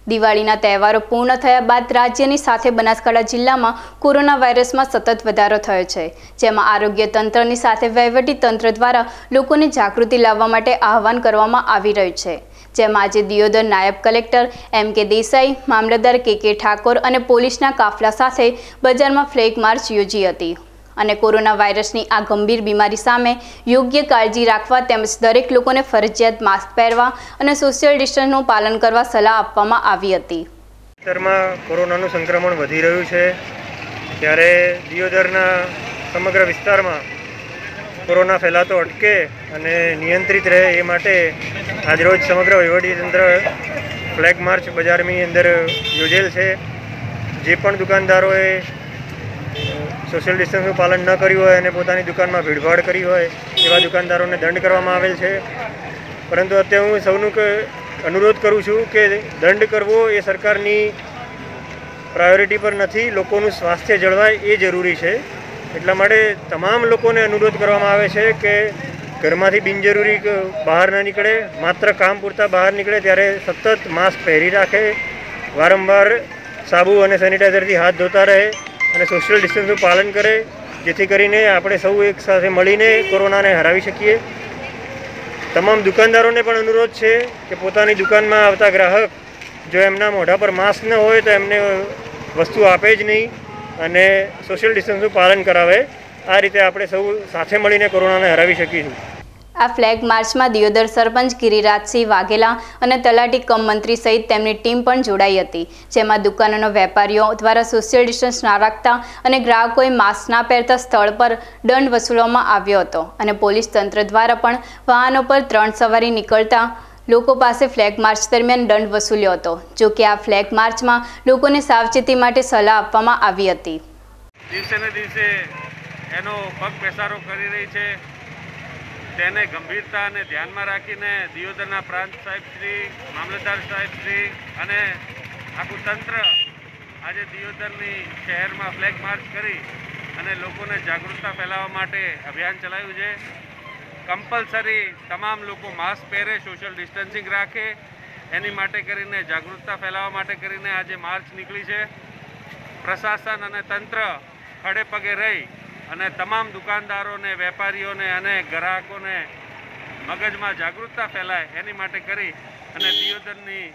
દિવાળીના તહેવારો પૂર્ણ થયા બાદ રાજ્યની સાથે બનાસકાંઠા જિલ્લામાં કોરોના વાયરસમાં સતત વધારો થયો છે, જેમાં આરોગ્ય તંત્રની સાથે વહીવટી તંત્ર દ્વારા લોકોને જાગૃતિ લાવવા માટે આહવાન કરવામાં આવી રહ્યું છે। જેમાં આજે દિયોદર નાયબ કલેક્ટર M.K. દેસાઈ, મામલતદાર K.K. ઠાકોર અને પોલીસના કાફલા સાથે બજારમાં ફ્લેગ માર્ચ યોજી હતી અને કોરોના વાયરસની આ ગંભીર બીમારી સામે યોગ્ય કાળજી રાખવા તેમજ દરેક લોકોને ફરજિયાત માસ્ક પહેરવા અને સોશિયલ ડિસ્ટન્સનું પાલન કરવા સલાહ આપવામાં આવી હતી। વિસ્તારમાં કોરોનાનું સંક્રમણ વધી રહ્યું છે ત્યારે દિયોદરના સમગ્ર વિસ્તારમાં કોરોના ફેલાતો અટકે અને નિયંત્રિત રહે એ માટે આજરોજ સમગ્ર વહીવટીતંત્ર ફ્લેગ માર્ચ બજારની અંદર યોજેલ છે। જે પણ દુકાનદારોએ સોશિયલ ડિસ્ટન્સનું પાલન ન કર્યું હોય અને પોતાની દુકાનમાં ભીડભાડ કરી હોય એવા દુકાનદારોને દંડ કરવામાં આવેલ છે। પરંતુ અત્યારે હું સૌનું અનુરોધ કરું છું કે દંડ કરવો એ સરકારની પ્રાયોરિટી પર નથી, લોકોનું સ્વાસ્થ્ય જળવાય એ જરૂરી છે। એટલા માટે તમામ લોકોને અનુરોધ કરવામાં આવે છે કે ઘરમાંથી બિનજરૂરી બહાર ન નીકળે, માત્ર કામ પૂરતા બહાર નીકળે ત્યારે સતત માસ્ક પહેરી રાખે, વારંવાર સાબુ અને સેનિટાઈઝરથી હાથ ધોતા રહે અને સોશિયલ ડિસ્ટન્સનું પાલન કરે, જેથી કરીને આપણે સૌ એક સાથે મળીને કોરોનાને હરાવી શકીએ। તમામ દુકાનદારોને પણ અનુરોધ છે કે પોતાની દુકાનમાં આવતા ગ્રાહક જો એમના મોઢા પર માસ્ક ન હોય તો એમને વસ્તુ આપે જ નહીં અને સોશિયલ ડિસ્ટન્સનું પાલન કરાવે। આ રીતે આપણે સૌ સાથે મળીને કોરોનાને હરાવી શકીશું। આ ફ્લેગ માર્ચમાં દિયોદર સરપંચ ગિરિરાજસિંહ વાઘેલા અને તલાટી કમ મંત્રી સહિત તેમની ટીમ પણ જોડાઈ હતી, જેમાં દુકાનોના વેપારીઓ દ્વારા સોશિયલ ડિસ્ટન્સ ના રાખતા અને ગ્રાહકોએ માસ્ક ના પહેરતા સ્થળ પર દંડ વસૂલવામાં આવ્યો હતો અને પોલીસ તંત્ર દ્વારા પણ વાહનો પર 3 સવારી નીકળતા લોકો પાસે ફ્લેગ માર્ચ દરમિયાન દંડ વસૂલ્યો હતો। જો કે આ ફ્લેગ માર્ચમાં લોકોને સાવચેતી માટે સલાહ આપવામાં આવી હતી। દિવસે ને દિવસે એનો પગ પેસારો કરી રહી છે, તેને ગંભીરતાને ધ્યાનમાં રાખીને દિયોદરના પ્રાંત સાહેબશ્રી, મામલતદાર સાહેબશ્રી અને આખું તંત્ર આજે દિયોદરની શહેરમાં ફ્લેગ માર્ચ કરી અને લોકોને જાગૃતતા ફેલાવવા માટે અભિયાન ચલાવ્યું છે। કમ્પલસરી તમામ લોકો માસ્ક પહેરે, સોશિયલ ડિસ્ટન્સિંગ રાખે, એની માટે કરીને જાગૃતતા ફેલાવવા માટે કરીને આજે માર્ચ નીકળી છે। પ્રશાસન અને તંત્ર ખડે પગે રહી અને તમામ દુકાનદારોને, વેપારીઓને અને ગ્રાહકોને મગજમાં જાગૃતતા ફેલાય એની માટે કરી અને દિયોદરની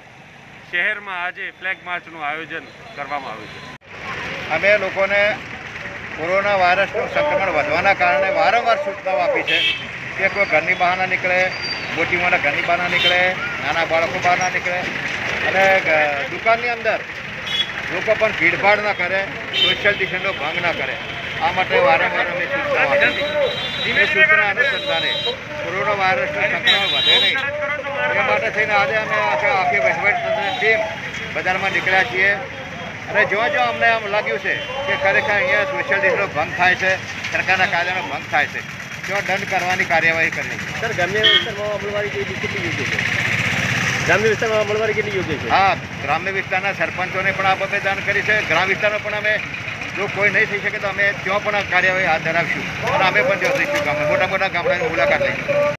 શહેરમાં આજે ફ્લેગ માર્ચનું આયોજન કરવામાં આવ્યું છે। અમે લોકોને કોરોના વાયરસનું સંક્રમણ વધવાના કારણે વારંવાર સૂચનાઓ આપી છે કે કોઈ ઘરની બહાર ના નીકળે, મોટી ઉંમરના ઘરની બહાર ના નીકળે, નાના બાળકો બહાર ના નીકળે અને દુકાનની અંદર લોકો પણ ભીડભાડ ના કરે, સોશિયલ ડિસ્ટન્સનો ભંગ ના કરે। આ માટે વારંવાર અમે સૂચનાઓ આપી। એ સૂચના અનુસંધાને કોરોના વાયરસનું સંક્રમણ વધે નહીં એ માટે થઈને આજે અમે આખી વહીવટીતંત્રની ટીમ બજારમાં નીકળ્યા છીએ અને જો અમને આમ લાગ્યું છે કે ખરેખર અહીંયા સોશિયલ ડિસ્ટન્સનો ભંગ થાય છે, સરકારના કાયદાનો ભંગ થાય છે, તો દંડ કરવાની કાર્યવાહી કરી છે। સર, ગ્રામ્ય વિસ્તારમાં અમલવારી કેટલી યોગ્ય છે? ગ્રામ્ય વિસ્તારમાં અમલવારી કેટલી યોગ્ય છે? હા, ગ્રામ્ય વિસ્તારના સરપંચોને પણ આ બાબતે જાણ કરી છે। ગ્રામ વિસ્તારમાં પણ અમે જો કોઈ નહીં થઈ શકે તો અમે ત્યાં પણ કાર્યવાહી હાથ ધરાવીશું અને અમે પણ ત્યાં જઈશું, મોટા મોટા ગામડાની મુલાકાત લઈશું।